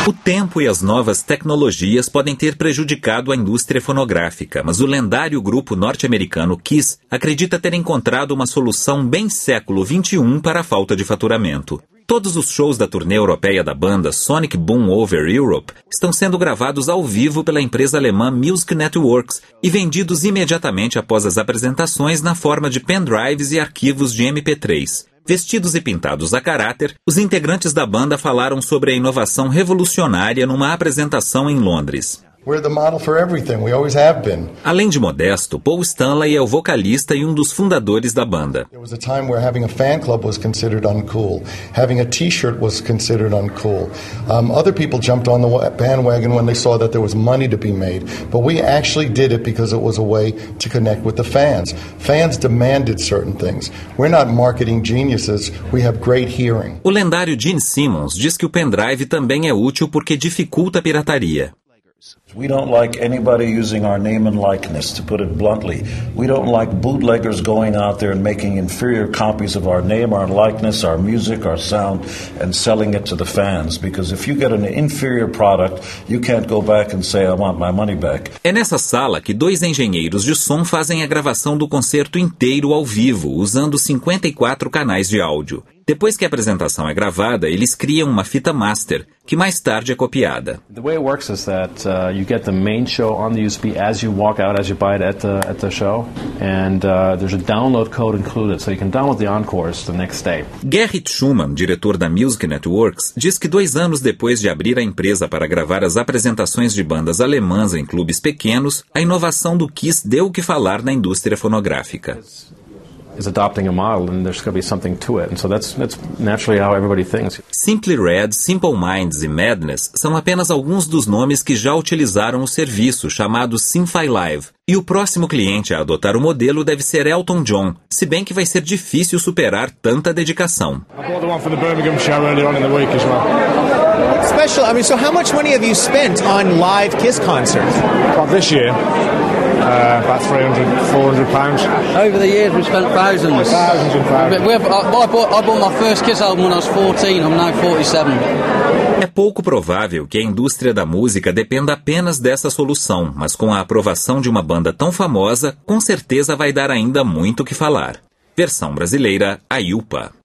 O tempo e as novas tecnologias podem ter prejudicado a indústria fonográfica, mas o lendário grupo norte-americano Kiss acredita ter encontrado uma solução bem século XXI para a falta de faturamento. Todos os shows da turnê europeia da banda Sonic Boom Over Europe estão sendo gravados ao vivo pela empresa alemã Music Networks e vendidos imediatamente após as apresentações na forma de pendrives e arquivos de MP3. Vestidos e pintados a caráter, os integrantes da banda falaram sobre a inovação revolucionária numa apresentação em Londres. We're the model for everything. We always have been. Além de modesto, Paul Stanley é o vocalista e um dos fundadores da banda. There was a time where having a fan club was considered uncool. Having a t-shirt was considered uncool. Other people jumped on the bandwagon when they saw that there was money to be made. But we actually did it because it was a way to connect with the fans. Fans demanded certain things. We're not marketing geniuses. We have great hearing. O lendário Gene Simmons diz que o pendrive também é útil porque dificulta a pirataria. We don't like anybody using our name and likeness, to put it bluntly. We don't like bootleggers going out there and making inferior copies of our name, our likeness, our music, our sound, and selling it to the fans. Because if you get an inferior product, you can't go back and say, I want my money back. É nessa sala que 2 engenheiros de som fazem a gravação do concerto inteiro ao vivo, usando 54 canais de áudio. Depois que a apresentação é gravada, eles criam uma fita master, que mais tarde é copiada. The way it works is that you get the main show on the USB as you walk out, as you buy it at the show, and there's a download code included, so you can download the encores the next day. Gerrit Schumann, diretor da Music Networks, diz que 2 anos depois de abrir a empresa para gravar as apresentações de bandas alemãs em clubes pequenos, a inovação do Kiss deu o que falar na indústria fonográfica. Is adopting a model, and there's going to be something to it, and so that's naturally how everybody thinks. Simply Red, Simple Minds e Madness são apenas alguns dos nomes que já utilizaram o serviço chamado Simfy Live. E o próximo cliente a adotar o modelo deve ser Elton John, se bem que vai ser difícil superar tanta dedicação. I bought the one for the Birmingham show earlier on in the week as well. Special. I mean, so how much money have you spent on live Kiss concerts? Well, this year. About 300, 400 pounds. Over the years we've spent thousands. Thousands and thousands. I bought my first Kiss album when I was 14, I'm now 47. É pouco provável que a indústria da música dependa apenas dessa solução, mas com a aprovação de uma banda tão famosa, com certeza vai dar ainda muito o que falar. Versão brasileira, a IUPA.